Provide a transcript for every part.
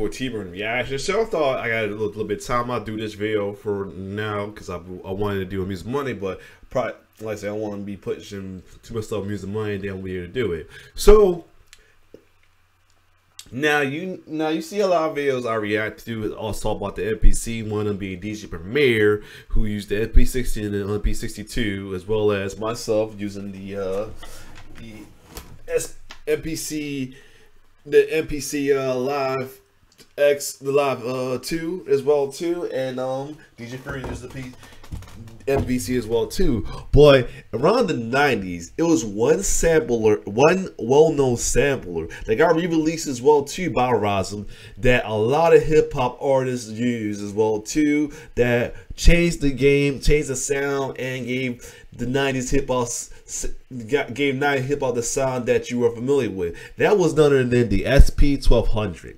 boy T-Burn reaction. So I thought I got a little bit of time. I'll do this video for now because I wanted to do a Music Monday, but probably, like I said, I don't want to be pushing too much stuff Music Monday, and then we're here to do it. So now you see a lot of videos I react to. Also talk about the MPC, one of them being DJ Premier, who used the MP60 and the MP62, as well as myself using the MPC. The MPC Live X, the Live 2 as well too, and DJ Fury used the MPC as well too. But around the 90s, it was one sampler, one well-known sampler that got re-released as well too by Rosm, that a lot of hip-hop artists use as well too, that changed the game, changed the sound, and gave the 90s hip-hop the sound that you were familiar with. That was none other than the SP1200.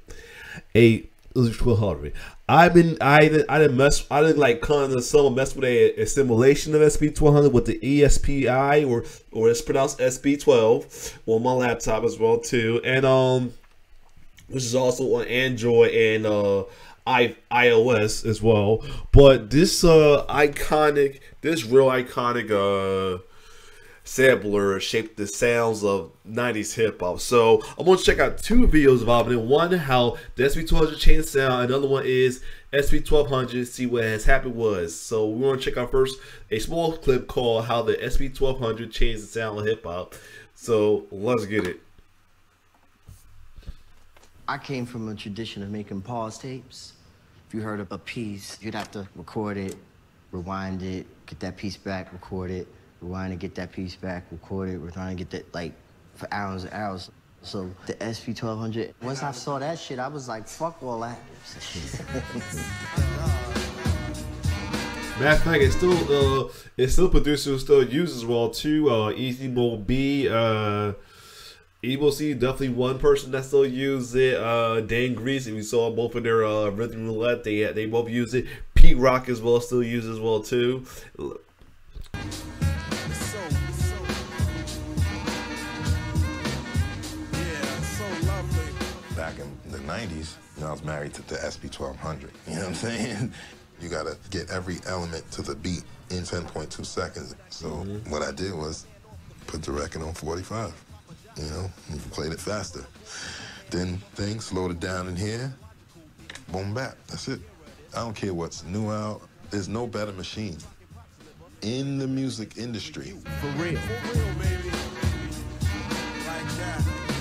I didn't like kind of some mess with a simulation of SP1200 with the ESPI or it's pronounced SP12 on my laptop as well too, and which is also on Android and iOS as well. But this real iconic sampler shaped the sounds of 90s hip-hop. So I'm going to check out two videos about it. One, how the SP1200 changed the sound. Another one is SP1200, see what has happened was. So we're going to check out first a small clip called how the SP1200 changed the sound of hip-hop. So let's get it. I came from a tradition of making pause tapes. If you heard of a piece, you'd have to record it, rewind it, get that piece back, record it, rewind and get that piece back, record it, we're trying to get that, like, for hours and hours. So the SP1200, once I saw that shit, I was like, fuck all that. Matter of fact, it's still producers still use as well too. Easy Mo B, Ebo C, definitely one person that still use it. Dan Grease, and we saw both of their Rhythm Roulette, they both use it. Pete Rock as well still uses as well too. Back in the 90s, I was married to the SP1200. You know what I'm saying? You gotta get every element to the beat in 10.2 seconds. So what I did was put the record on 45. You know, you played it faster. Then things slowed it down in here. Boom bap. That's it. I don't care what's new out. There's no better machine in the music industry. For real. For real, baby. Like that.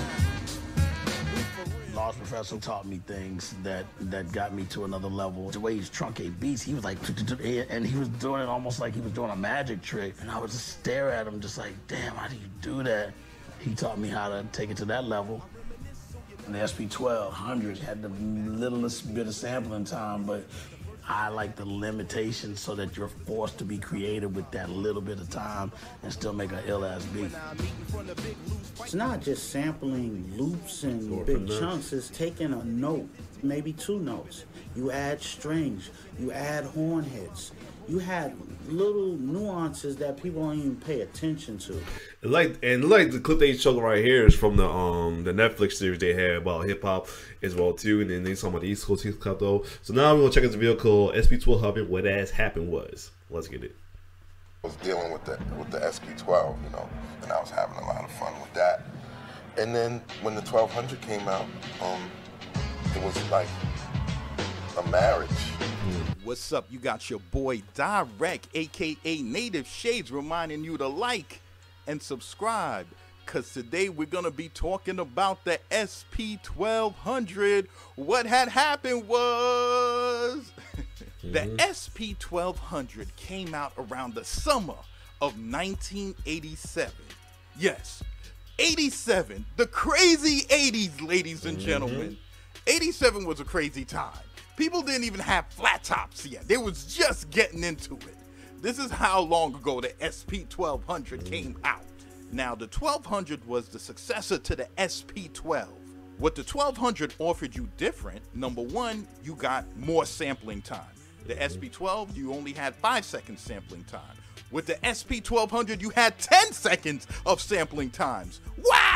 Large Professor taught me things that got me to another level. The way he's truncate beats, he was like, and he was doing it almost like he was doing a magic trick. And I would just stare at him just like, damn, how do you do that? He taught me how to take it to that level. And the SP1200 had the littlest bit of sampling time, but I like the limitation so that you're forced to be creative with that little bit of time and still make an ill-ass beat. It's not just sampling loops and big chunks, it's taking a note, maybe two notes. You add strings, you add horn hits. You had little nuances that people don't even pay attention to. Like the clip they showed right here is from the Netflix series they had about hip hop as well too, and then they talking about the East Coast hip hop though. So now we're gonna check out the video called SP1200. What has happened was. Let's get it. I was dealing with the SP12, you know, and I was having a lot of fun with that. And then when the 1200 came out, it was like a marriage. What's up? You got your boy Direct, aka Native Shades, reminding you to like and subscribe, because today we're gonna be talking about the SP1200. What had happened was the SP1200 came out around the summer of 1987. Yes, 87, the crazy 80s, ladies and gentlemen. 87 was a crazy time. People didn't even have flat tops yet. They was just getting into it. This is how long ago the SP1200 came out. Now, the 1200 was the successor to the SP12. What the 1200 offered you different, number one, you got more sampling time. The SP12, you only had 5 seconds sampling time. With the SP1200, you had 10 seconds of sampling times. Wow!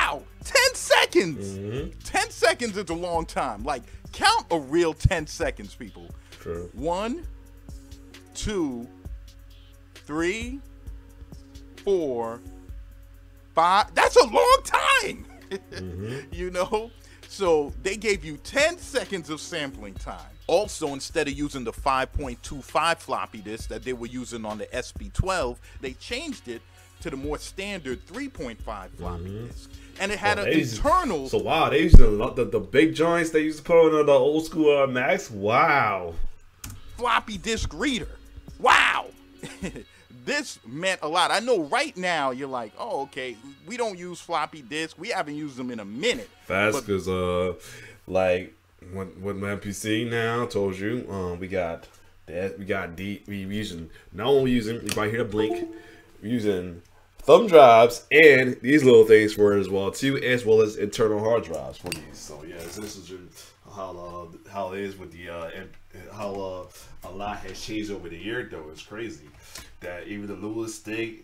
Wow, 10 seconds. 10 seconds is a long time. Like, count a real 10 seconds, people. True. 1, 2, 3, 4, 5. That's a long time. You know? So they gave you 10 seconds of sampling time. Also, instead of using the 5.25 floppy disk that they were using on the SP12, they changed it to the more standard 3.5 floppy disk. And it had an internal... So wow, they used the big joints they used to put on the old school Macs? Wow. Floppy disk reader. Wow. This meant a lot. I know right now you're like, oh, okay, we don't use floppy disks. We haven't used them in a minute. Fast, because like when MPC now told you, we using not only using, you might hear the blink, we're using thumb drives and these little things for it as well too, as well as internal hard drives for these. So yeah, so this is how it is with the and how a lot has changed over the year though. It's crazy that even the littlest thing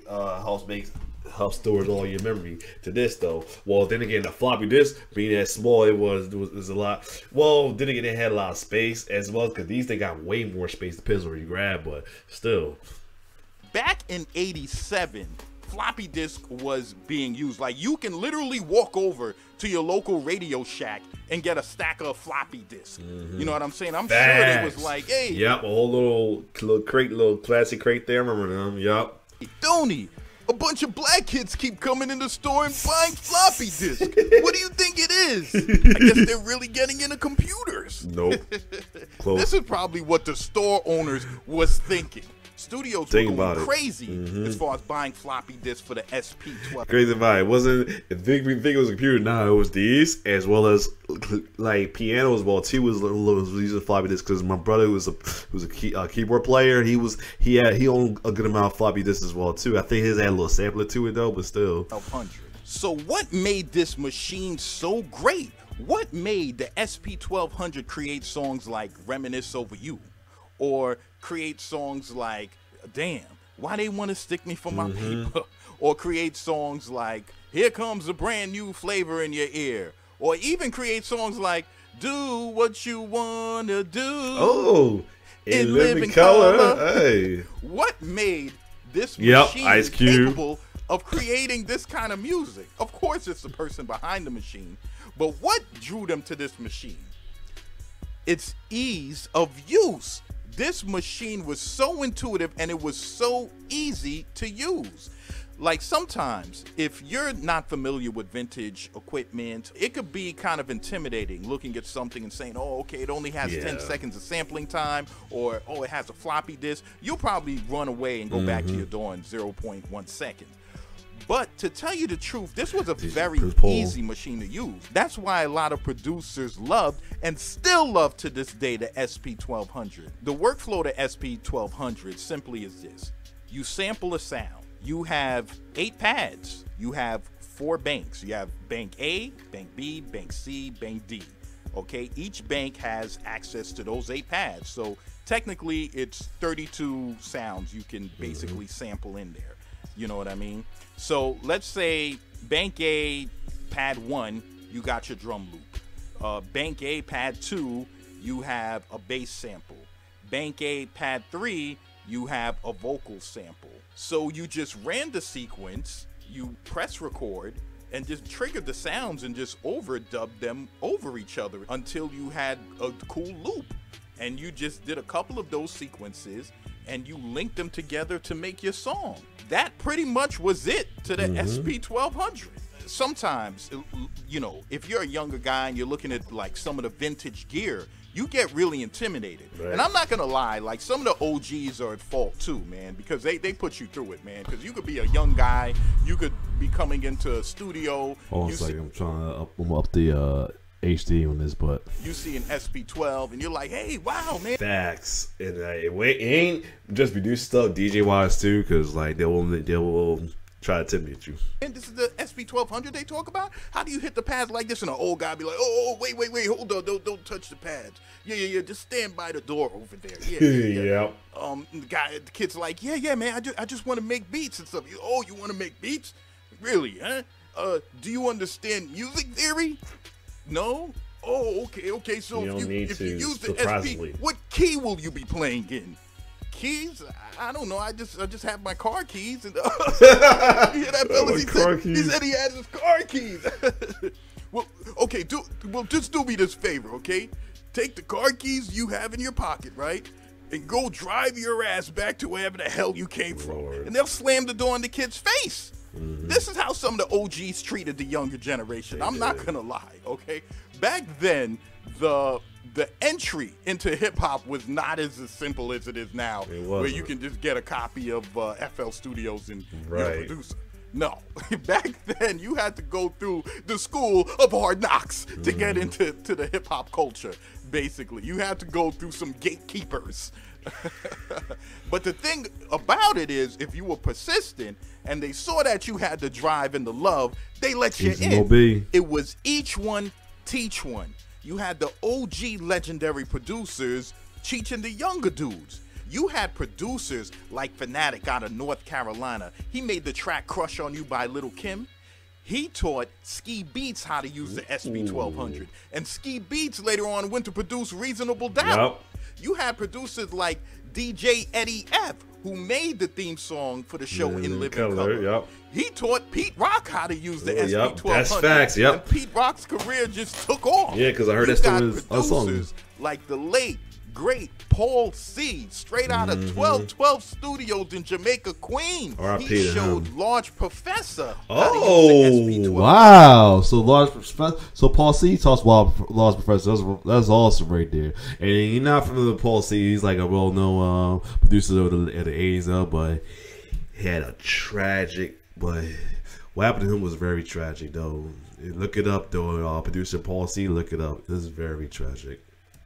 helps store all your memory to this though. Well, then again, the floppy disk being that small, it was a lot. Well, then again, it had a lot of space as well, because these they got way more space, depends where you grab, but still. Back in '87, floppy disk was being used. Like, you can literally walk over to your local Radio Shack and get a stack of floppy disk. You know what I'm saying? I'm sure it was like, hey. Yep, a whole little crate, little plastic crate there. Remember them? Yep. Tony, a bunch of black kids keep coming in the store and buying floppy disk. What do you think it is? I guess they're really getting into computers. Nope. Close. This is probably what the store owners was thinking. Studios were going crazy as far as buying floppy disks for the SP12. Crazy about it. Wasn't the big thing it was a computer? No, it was these, as well as like piano as well too. Was using floppy disks because my brother was a keyboard player. He owned a good amount of floppy disks as well too. I think his had a little sampler to it though, but still. 1200. So what made this machine so great? What made the SP1200 create songs like "Reminisce Over You," or create songs like "Damn, Why They Want to Stick Me for My Paper," or create songs like "Here Comes a Brand New Flavor in Your Ear," or even create songs like "Do What You Wanna Do"? Oh, in living color. Hey, what made this machine Ice Cube capable of creating this kind of music? Of course, it's the person behind the machine, but what drew them to this machine? It's ease of use. This machine was so intuitive and it was so easy to use. Like, sometimes if you're not familiar with vintage equipment, it could be kind of intimidating looking at something and saying, oh, okay, it only has 10 seconds of sampling time, or oh, it has a floppy disk. You'll probably run away and go back to your door in 0.1 seconds. But to tell you the truth, this was a very easy machine to use. That's why a lot of producers loved and still love to this day the SP1200. The workflow to SP1200 simply is this. You sample a sound. You have 8 pads. You have 4 banks. You have bank A, bank B, bank C, bank D. Okay, each bank has access to those 8 pads. So technically it's 32 sounds you can basically sample in there. You know what I mean? So let's say bank A, pad 1, you got your drum loop. Bank A, pad 2, you have a bass sample. Bank A, pad 3, you have a vocal sample. So you just ran the sequence, you press record, and just triggered the sounds and just overdubbed them over each other until you had a cool loop. And you just did a couple of those sequences and you linked them together to make your song. That pretty much was it to the SP1200. Sometimes, you know, if you're a younger guy and you're looking at like some of the vintage gear, you get really intimidated. Right. And I'm not gonna lie, like some of the OGs are at fault too, man, because they put you through it, man. Because you could be a young guy, you could be coming into a studio. Hold on a second, I'm trying to up the HD on this, but you see an SP12 and you're like, hey, wow, man. Facts. And it ain't just produce stuff DJ wise too, because like they will try to intimidate you. And this is the SP1200 they talk about. How do you hit the pads like this? And an old guy be like, oh, wait, hold on, don't touch the pads. Yeah, just stand by the door over there. Yeah. The kid's like, yeah, man, I just want to make beats and stuff. Oh, you want to make beats? Really, huh? do you understand music theory? No? Oh, okay. So You don't need if you to, use the surprisingly. SP, what key will you be playing in? Keys? I don't know. I just have my car keys. And you hear that, fellas? He said he had his car keys. Well, okay. Just do me this favor, okay? Take the car keys you have in your pocket, right? And go drive your ass back to wherever the hell you came from. Lord. And they'll slam the door in the kid's face. This is how some of the OGs treated the younger generation. I'm not gonna lie, okay? Back then, the entry into hip hop was not as simple as it is now, where you can just get a copy of FL Studios and you're a producer. No, back then you had to go through the school of hard knocks to get into the hip hop culture. Basically, you had to go through some gatekeepers. But the thing about it is, if you were persistent and they saw that you had the drive and the love, they let you in. It was each one teach one. You had the OG legendary producers teaching the younger dudes. You had producers like Fanatic out of North Carolina. He made the track Crush on You by Lil' Kim. He taught Ski Beats how to use the SB1200. And Ski Beats later on went to produce Reasonable Doubt. You had producers like DJ Eddie F, who made the theme song for the show In Living Color. He taught Pete Rock how to use the SB1200. That's facts, And Pete Rock's career just took off. Yeah, because I heard that still is a song. Producers like the late, great Paul C, straight out of 1212 Studios in Jamaica, Queens. He showed Large Professor how to use the SB1200. Wow. So Paul C taught Large Professor. That's awesome right there. And you're not familiar with Paul C. He's like a well-known producer of the 80s, though, but he had a tragic. But what happened to him was very tragic, though. Look it up, though. Producer Paul C. Look it up. This is very tragic.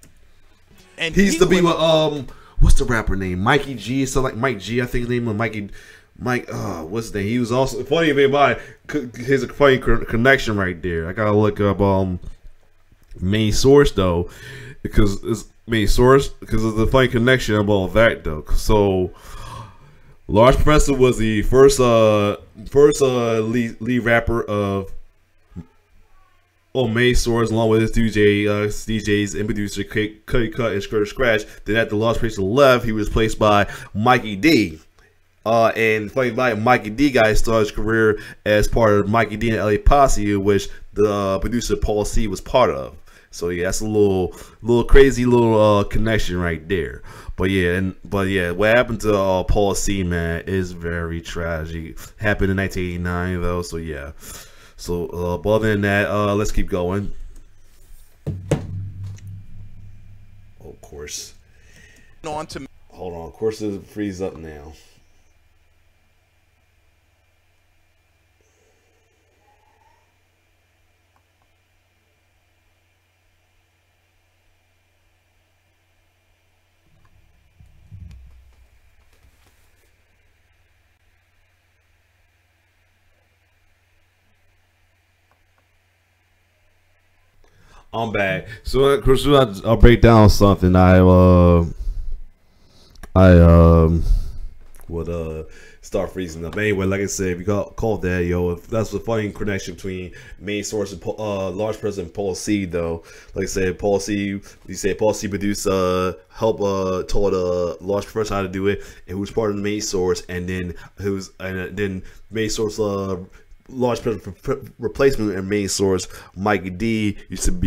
And he used to be with what's the rapper name? Mikey G, something like Mike G, I think his name was Mike. What's his name? He was also funny about it. Here's a funny connection right there. I gotta look up main source though, because it's main source because of the funny connection about that though. So Large Professor was the first lead rapper of main source, along with his DJs and producer Cuddy Cut and Skirter Scratch. Then after Large Professor left, he was replaced by Mikey D. And funny about it, Mikey D started his career as part of Mikey D and LA Posse, which the producer Paul C was part of. So yeah, that's a little crazy connection right there. But yeah, what happened to Paul C, man, is very tragic. Happened in 1989 though. So yeah. So, but other than that, let's keep going. Oh, of course. Hold on, of course it frees up now. I'm back. So, I'll break down something. I would start freezing up. Anyway, like I said, if you call that, yo, if that's the funny connection between main source and Large Professor and Paul C, though. Like I said, Paul C produced, taught Large Professor how to do it, and who was part of the main source, and then main source Large replacement and main source Mikey D used to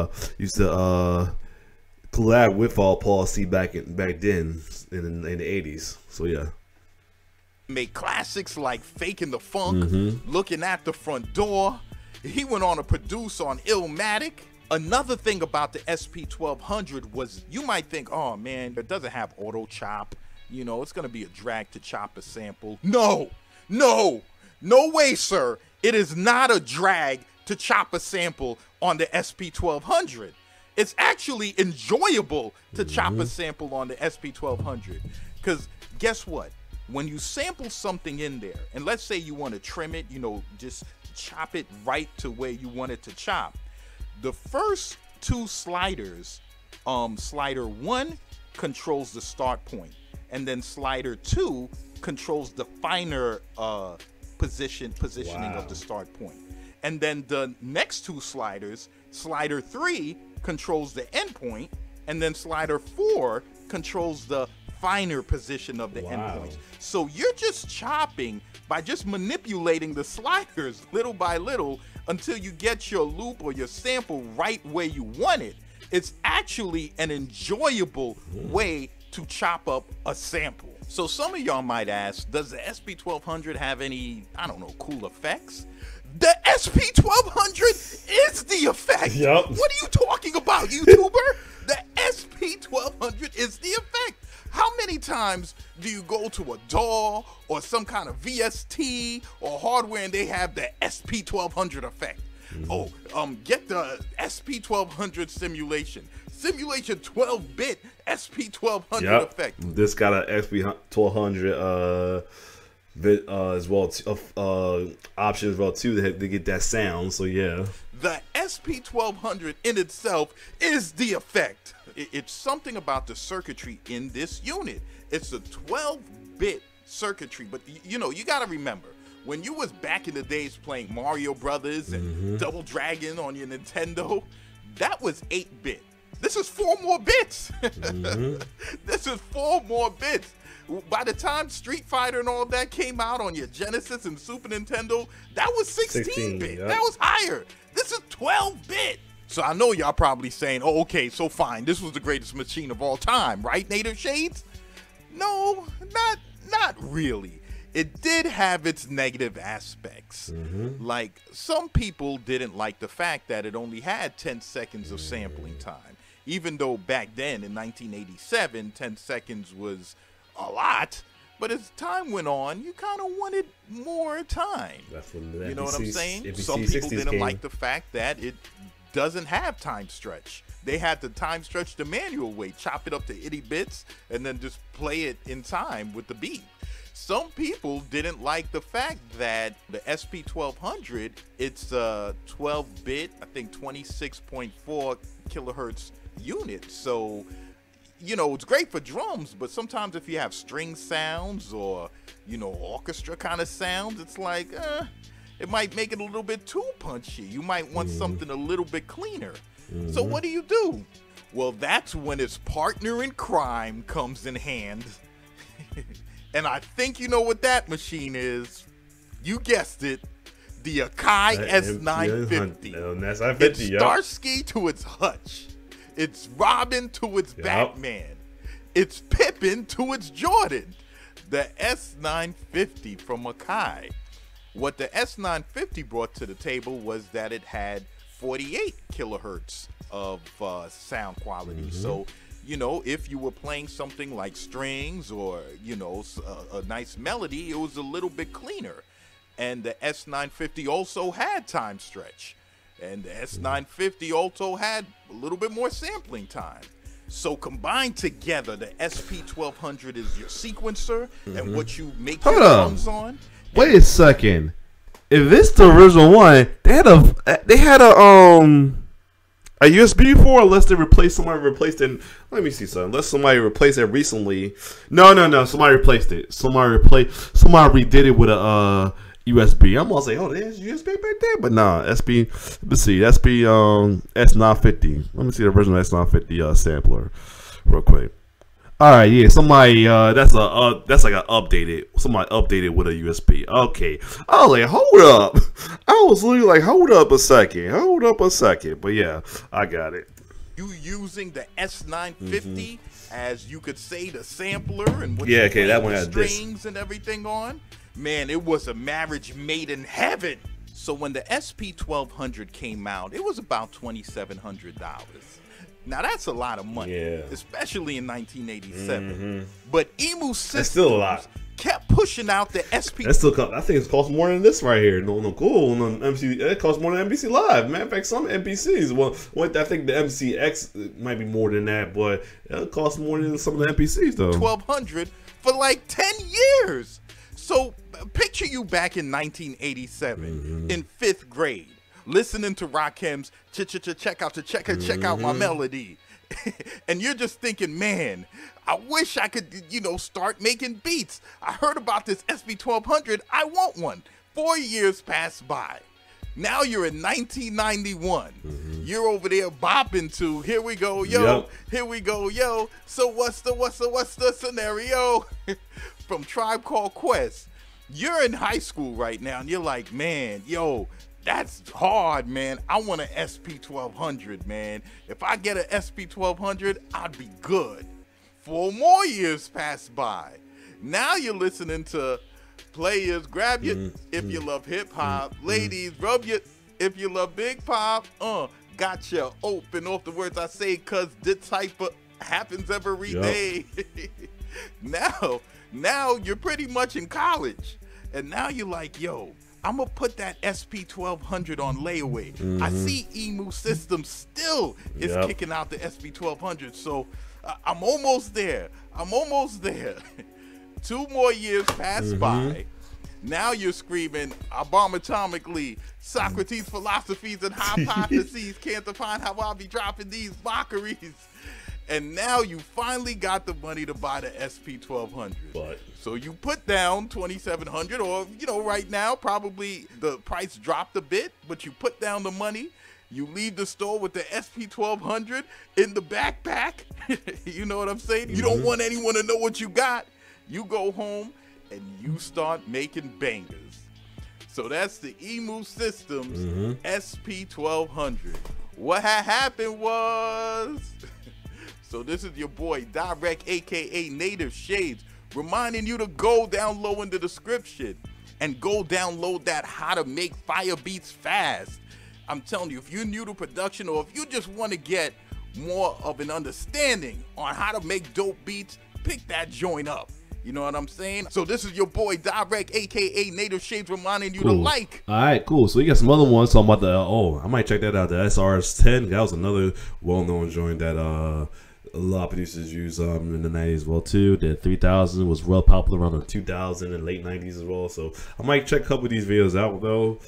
collab with Paul C back then in the 80s. So yeah, made classics like Faking the Funk, Looking at the Front Door. He went on to produce on Illmatic. Another thing about the SP1200 was, you might think, oh man, it doesn't have auto chop, you know, it's gonna be a drag to chop a sample. No way, sir. It is not a drag to chop a sample on the SP1200. It's actually enjoyable to chop a sample on the SP1200. Because guess what? When you sample something in there, and let's say you want to trim it, you know, just chop it right to where you want it to chop. The first two sliders, slider 1 controls the start point, and then slider 2 controls the finer positioning of the start point. And then the next two sliders, slider 3 controls the endpoint, and then slider 4 controls the finer position of the endpoints. So you're just chopping by just manipulating the sliders little by little until you get your loop or your sample right where you want it. It's actually an enjoyable way to chop up a sample. So some of y'all might ask, does the SP1200 have any, I don't know, cool effects? The SP1200 is the effect. Yep. What are you talking about, YouTuber? The SP1200 is the effect. How many times do you go to a DAW or some kind of VST or hardware and they have the SP1200 effect? Oh, get the SP1200 simulation. Simulation 12-bit SP1200 effect. This got an SP1200 as well, option as well too to get that sound. So yeah, the SP1200 in itself is the effect. It's something about the circuitry in this unit. It's a 12-bit circuitry, but you know, you got to remember, when you was back in the days playing Mario Brothers and Double Dragon on your Nintendo, that was 8-bit. This is 4 more bits. This is 4 more bits. By the time Street Fighter and all that came out on your Genesis and Super Nintendo, that was 16-bit. That was higher. This is 12-bit. So I know y'all probably saying, oh, okay, so fine. This was the greatest machine of all time, right, Native Shades? No, not really. It did have its negative aspects. Like, some people didn't like the fact that it only had 10 seconds of sampling time. Even though back then, in 1987, 10 seconds was a lot. But as time went on, you kind of wanted more time. That's when the you know what I'm saying? NBC Some people 60s didn't came. like the fact that it doesn't have time stretch. They had to time stretch the manual way, chop it up to itty bits, and then just play it in time with the beat. Some people didn't like the fact that the SP1200, it's a 12-bit, I think 26.4 kilohertz unit. So, you know, it's great for drums, but sometimes if you have string sounds or, you know, orchestra kind of sounds, it's like, it might make it a little bit too punchy. You might want something a little bit cleaner. So what do? Well, that's when its partner in crime comes in hand. And I think you know what that machine is. You guessed it. The Akai S950. It's Starsky to its Hutch. It's Robin to its Batman. It's Pippin to its Jordan. The S950 from Akai. What the S950 brought to the table was that it had 48 kilohertz of sound quality. So, you know, if you were playing something like strings or, you know, a nice melody, it was a little bit cleaner. And the S950 also had time stretch. And the S950 also had a little bit more sampling time. So combined together, the SP1200 is your sequencer and what you make your drums on. Wait a second. If it's the original one, they had a USB before, unless they somebody replaced it. Let me see something. Unless somebody replaced it recently. No. Somebody replaced it. Somebody redid it with a USB. I'm gonna say, oh, there's USB back there, but nah. Let's see. S950. Let me see the original S950 sampler, real quick. All right, yeah. Somebody that's like an updated. Somebody updated with a USB. Okay. I was like, hold up. I was literally like, hold up a second. But yeah, I got it. You using the S950 as you could say the sampler and what that one had strings and everything on. Man, it was a marriage made in heaven. So when the SP1200 came out, it was about $2,700. Now that's a lot of money, especially in 1987. But Emu Systems still a lot. Kept pushing out the SP. That still I think it costs more than this right here. No, cool. It costs more than NBC Live. Matter of fact, some NBCs. Well, I think the MCX might be more than that, but it costs more than some of the NBCs though. $1,200 for like 10 years. So picture you back in 1987 in 5th grade, listening to Rakim's check out my melody. And you're just thinking, man, I wish I could, you know, start making beats. I heard about this SP1200. I want one. 4 years passed by. Now you're in 1991. You're over there bopping to "Here We Go, Yo, Here We Go, Yo." So what's the scenario? From Tribe Called Quest. You're in high school right now, and you're like, man, yo, that's hard, man. I want an SP1200, man. If I get an SP1200, I'd be good. 4 more years pass by. Now you're listening to players, grab your, if you love hip hop, ladies, rub your, if you love big pop, gotcha, open off the words I say, cause this type of happens every day. Now you're pretty much in college, and now you're like, yo, I'm gonna put that SP1200 on layaway. I see Emu Systems still is kicking out the SP1200, so I'm almost there. 2 more years pass by. Now you're screaming, I bomb atomically, Socrates' philosophies and hypotheses can't define how I'll be dropping these mockeries. And now you finally got the money to buy the SP1200. But so you put down $2,700, or, you know, right now, probably the price dropped a bit, but you put down the money. You leave the store with the SP1200 in the backpack. You know what I'm saying? You don't want anyone to know what you got. You go home and you start making bangers. So that's the Emu Systems SP1200. What had happened was, so this is your boy Direct, aka Native Shades, reminding you to go down low in the description and go download that How to Make Fire Beats Fast. I'm telling you, if you're new to production, or if you just want to get more of an understanding on how to make dope beats, pick that joint up. You know what I'm saying? So this is your boy Direct, aka Native Shades, reminding you to like. All right, cool. So you got some other ones talking about the, I might check that out. The SRS-10. That was another well-known joint that a lot of producers use in the 90s as well too. The 3000 was real popular around the 2000 and late 90s as well. So I might check a couple of these videos out though.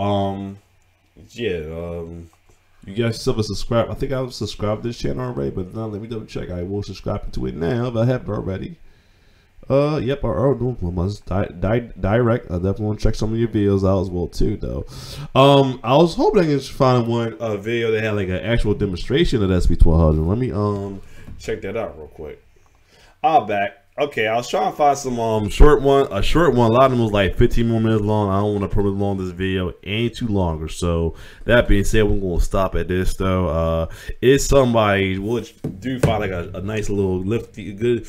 You guys still subscribe. I think I was subscribed to this channel already, but now let me double check. I will subscribe to it now if I haven't already. Yep, Direct. I definitely want to check some of your videos out as well too, though. I was hoping I could find one video that had like an actual demonstration of the SP1200. Let me check that out real quick. I'm back. Okay, I was trying to find some a short one. A lot of them was like 15 more minutes long. I don't want to prolong this video any too longer. So that being said, we're gonna stop at this though. It's somebody would do find like a nice little lifty good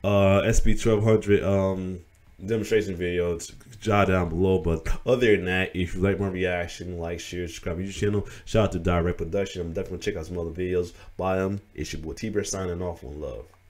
SP1200 demonstration video. Jot down below. But other than that, if you like my reaction, like, share, subscribe to your channel. Shout out to Direct Production. I'm definitely check out some other videos by them. It's your boy T-Bear signing off. One love.